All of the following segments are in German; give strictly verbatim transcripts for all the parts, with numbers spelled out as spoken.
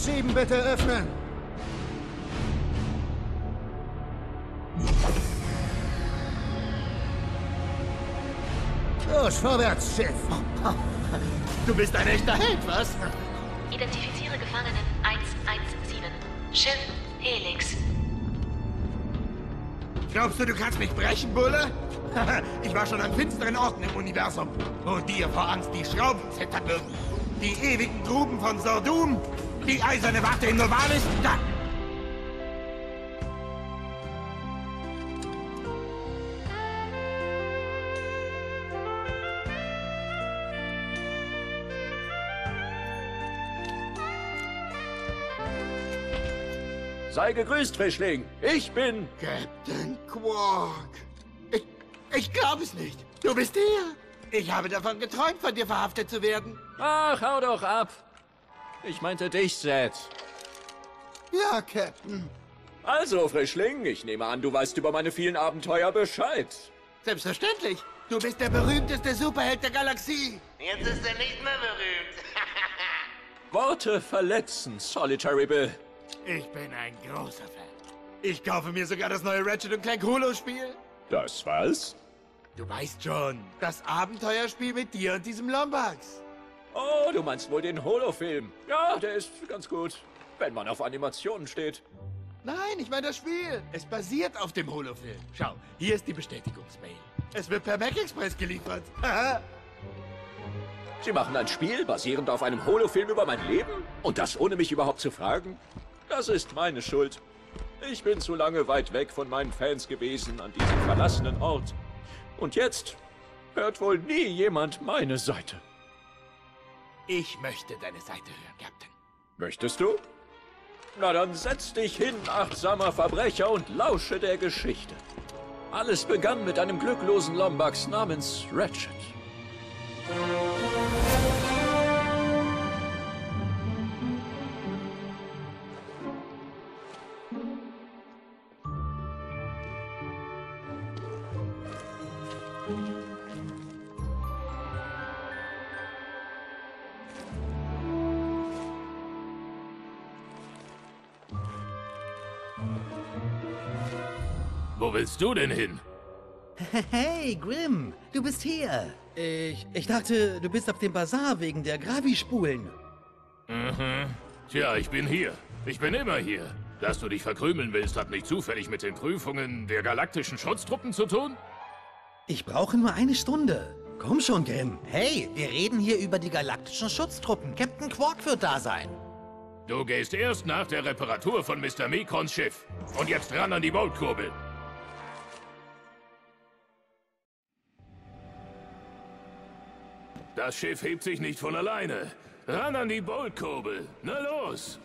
sieben bitte öffnen. Los, vorwärts, Schiff. Du bist ein echter Held, was? Identifiziere Gefangenen eins eins sieben. Schiff Helix. Glaubst du, du kannst mich brechen, Bulle? Ich war schon an finsteren Orten im Universum, wo dir vor Angst die Schrauben zittern würden. Die ewigen Gruben von Sordum, die eiserne Warte in Novalis, da! Sei gegrüßt, Frischling. Ich bin... Captain Quark. Ich, ich glaube es nicht. Du bist hier. Ich habe davon geträumt, von dir verhaftet zu werden. Ach, hau doch ab. Ich meinte dich, Zed. Ja, Captain. Also, Frischling, ich nehme an, du weißt über meine vielen Abenteuer Bescheid. Selbstverständlich. Du bist der berühmteste Superheld der Galaxie. Jetzt ist er nicht mehr berühmt. Worte verletzen, Solitary Bill. Ich bin ein großer Fan. Ich kaufe mir sogar das neue Ratchet und Clank Holo-Spiel. Das was? Du weißt schon, das Abenteuerspiel mit dir und diesem Lombax. Oh, du meinst wohl den Holo-Film. Ja, der ist ganz gut, wenn man auf Animationen steht. Nein, ich meine das Spiel. Es basiert auf dem Holo-Film. Schau, hier ist die Bestätigungsmail. Es wird per Mac Express geliefert. Sie machen ein Spiel basierend auf einem Holo-Film über mein Leben? Und das ohne mich überhaupt zu fragen? Das ist meine Schuld. Ich bin zu lange weit weg von meinen Fans gewesen an diesem verlassenen Ort. Und jetzt hört wohl nie jemand meine Seite. Ich möchte deine Seite hören, Captain. Möchtest du? Na dann setz dich hin, achtsamer Verbrecher, und lausche der Geschichte. Alles begann mit einem glücklosen Lombax namens Ratchet. Wo willst du denn hin? Hey, Grimm, du bist hier. Ich, ich dachte, du bist auf dem Bazar wegen der Gravispulen. Mhm. Tja, ich bin hier. Ich bin immer hier. Dass du dich verkrümeln willst, hat nicht zufällig mit den Prüfungen der galaktischen Schutztruppen zu tun? Ich brauche nur eine Stunde. Komm schon, Grimm. Hey, wir reden hier über die galaktischen Schutztruppen. Captain Quark wird da sein. Du gehst erst nach der Reparatur von Mister Mekons Schiff. Und jetzt ran an die Boltkurbel. Das Schiff hebt sich nicht von alleine. Ran an die Boltkurbel. Na los!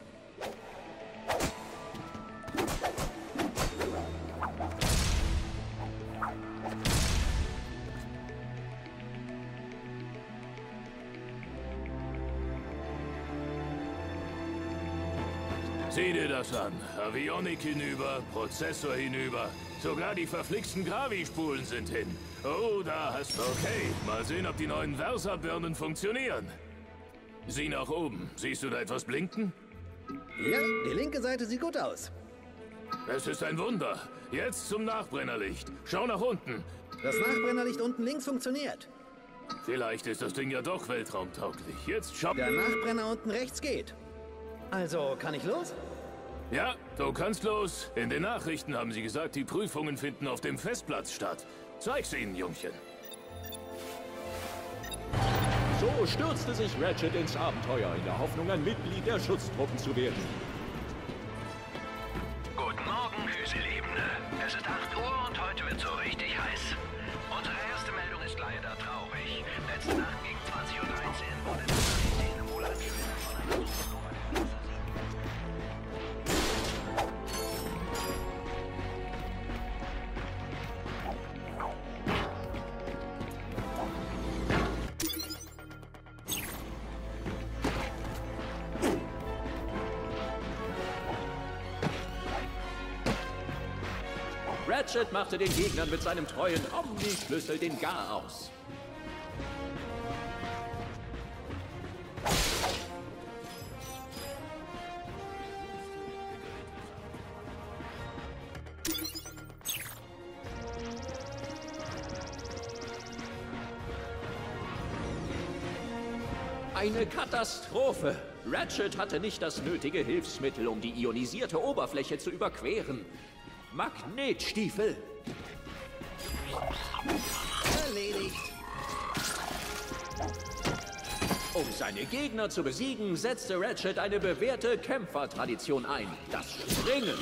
Sieh dir das an. Avionik hinüber, Prozessor hinüber. Sogar die verflixten Gravispulen sind hin. Oh, da hast du okay. Mal sehen, ob die neuen Versa-Birnen funktionieren. Sieh nach oben. Siehst du da etwas blinken? Ja, die linke Seite sieht gut aus. Es ist ein Wunder. Jetzt zum Nachbrennerlicht. Schau nach unten. Das Nachbrennerlicht unten links funktioniert. Vielleicht ist das Ding ja doch weltraumtauglich. Jetzt schau... Der Nachbrenner unten rechts geht. Also, kann ich los? Ja, du kannst los. In den Nachrichten haben sie gesagt, die Prüfungen finden auf dem Festplatz statt. Zeig's ihnen, Jungchen. So stürzte sich Ratchet ins Abenteuer, in der Hoffnung, ein Mitglied der Schutztruppen zu werden. Guten Morgen, Hüselebene. Es ist acht Uhr und heute wird so richtig heiß. Unsere erste Meldung ist leider traurig. Letzte Nacht gegen zwanzig Uhr dreizehn wurde in der Szene wohl ein Schwimmer von einer Supernova Ratchet machte den Gegnern mit seinem treuen Omni-Schlüssel den Garaus. Eine Katastrophe. Ratchet hatte nicht das nötige Hilfsmittel, um die ionisierte Oberfläche zu überqueren. Magnetstiefel. Erledigt. Um seine Gegner zu besiegen, setzte Ratchet eine bewährte Kämpfertradition ein. Das Springen.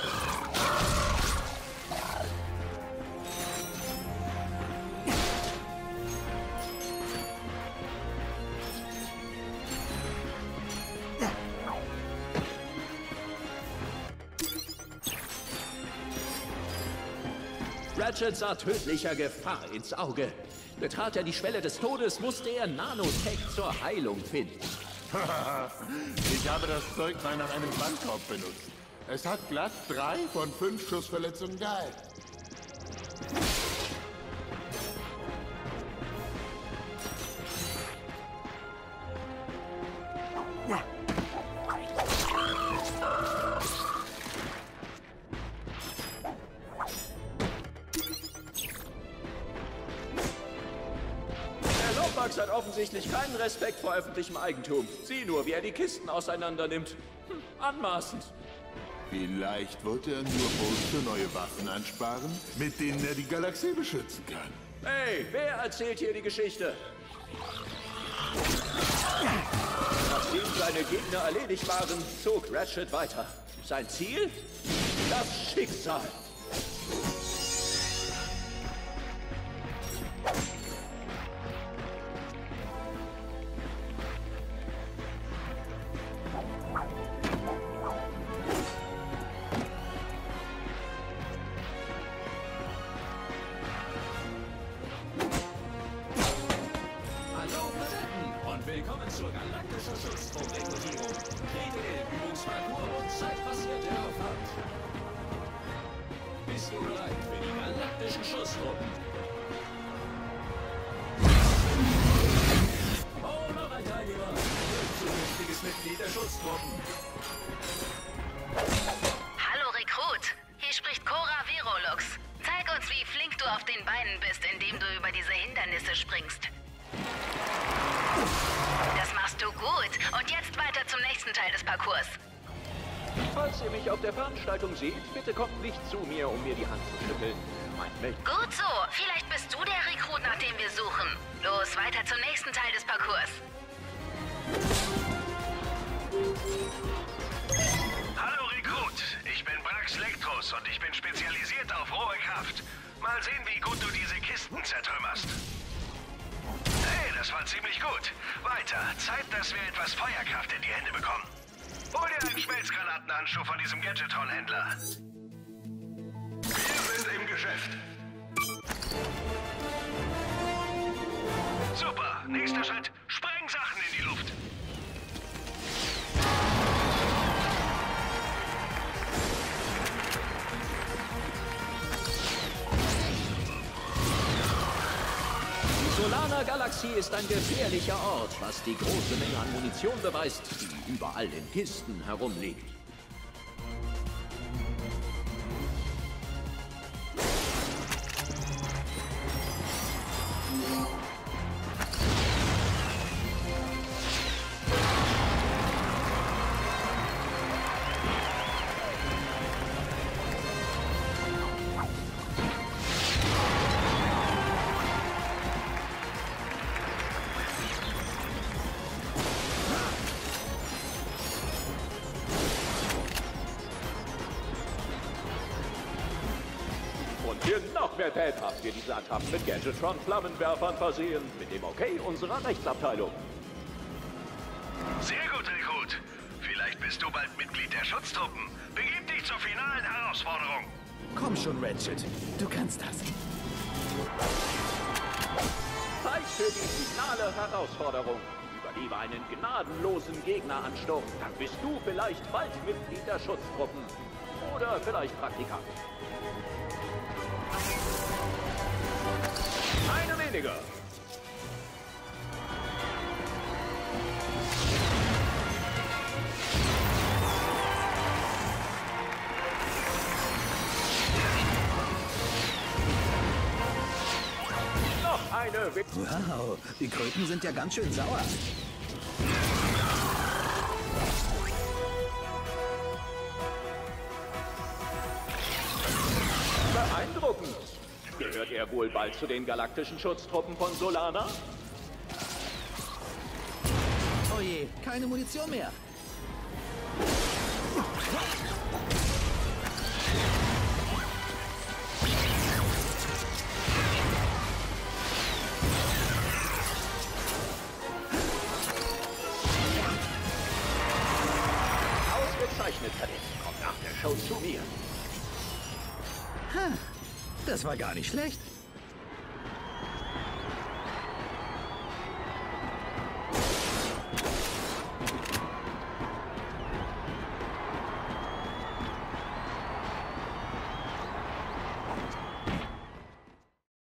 Ratchet sah tödlicher Gefahr ins Auge. Betrat er die Schwelle des Todes, musste er Nanotech zur Heilung finden. Ich habe das Zeug mal nach einem Bandkorb benutzt. Es hat glatt drei von fünf Schussverletzungen gehalten. Max hat offensichtlich keinen Respekt vor öffentlichem Eigentum. Sieh nur, wie er die Kisten auseinander nimmt. Hm, anmaßend. Vielleicht wollte er nur Bolt für neue Waffen ansparen, mit denen er die Galaxie beschützen kann. Hey, wer erzählt hier die Geschichte? Nachdem seine Gegner erledigt waren, zog Ratchet weiter. Sein Ziel? Das Schicksal. Willkommen zur galaktischen Schutztrupp-Rekrutierung. Trete in Übungsparcours und zeitbasierte Auffahrt. Bist du bereit für die galaktischen Schusstruppen? Oh, noch ein Teilnehmer. Zukünftiges Mitglied der Schutztruppen. Hallo Rekrut, hier spricht Cora Virolux. Zeig uns, wie flink du auf den Beinen bist, indem du über diese Hindernisse springst. Das machst du gut. Und jetzt weiter zum nächsten Teil des Parcours. Falls ihr mich auf der Veranstaltung seht, bitte kommt nicht zu mir, um mir die Hand zu schütteln. Mein Meld. Gut so. Vielleicht bist du der Rekrut, nach dem wir suchen. Los, weiter zum nächsten Teil des Parcours. Hallo Rekrut, ich bin Brax Lektrus und ich bin spezialisiert auf rohe Kraft. Mal sehen, wie gut du diese Kisten zertrümmerst. Hey, das war ziemlich gut. Weiter. Zeit, dass wir etwas Feuerkraft in die Hände bekommen. Hol dir einen Schmelzgranatenhandschuh von diesem Gadgetron-Händler. Wir sind im Geschäft. Super. Nächster Schritt. Sprengsachen in die Luft. Die Solana Galaxie ist ein gefährlicher Ort, was die große Menge an Munition beweist, die überall in Kisten herumliegt. Für noch mehr Pep habt ihr diese Attrappen mit Gadgetron-Flammenwerfern versehen, mit dem Okay unserer Rechtsabteilung. Sehr gut, Rekrut. Vielleicht bist du bald Mitglied der Schutztruppen. Begib dich zur finalen Herausforderung. Komm schon, Ratchet. Du kannst das. Zeit für die finale Herausforderung. Überlebe einen gnadenlosen Gegneransturm. Dann bist du vielleicht bald Mitglied der Schutztruppen. Oder vielleicht Praktikant. Eine weniger. Noch eine. Wow, die Kröten sind ja ganz schön sauer. beeindruckend. Gehört er wohl bald zu den galaktischen Schutztruppen von Solana? Oh je, keine Munition mehr. Ausgezeichnet, Kadett. Kommt nach der Show zu mir. Ha, das war gar nicht schlecht.